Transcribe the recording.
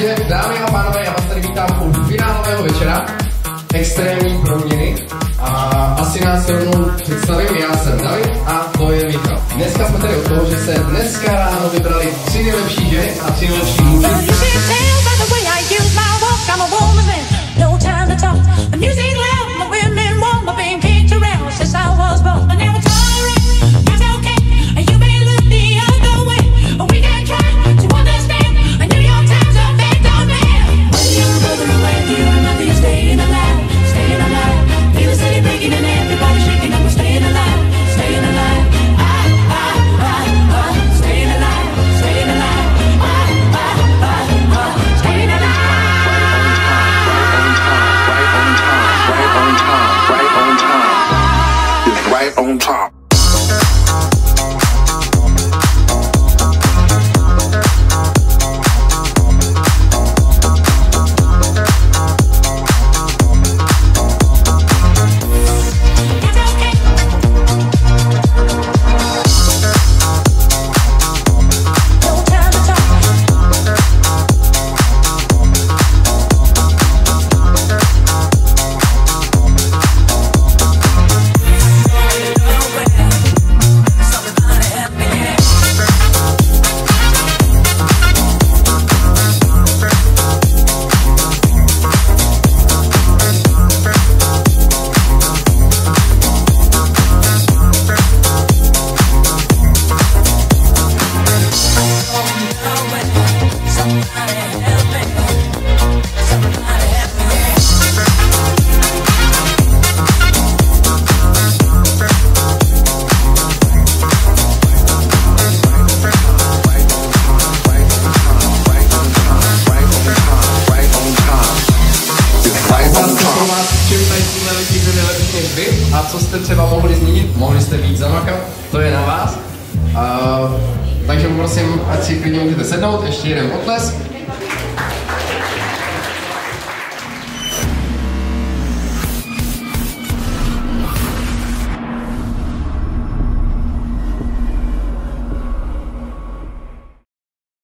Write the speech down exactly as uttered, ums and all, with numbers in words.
Takže dámy a pánové, já vás tady vítám u finálového večera. Extrémní proměny. A asi nás rovnou představím, já jsem David a to je Michal. Dneska jsme tady od toho, že se dneska ráno vybrali tři nejlepší ženy a tři nejlepší muži. On top. A co jste třeba mohli změnit, mohli jste víc zamakat, to je na vás. Uh, takže poprosím, ať si klidně můžete sednout, ještě jeden potlesk.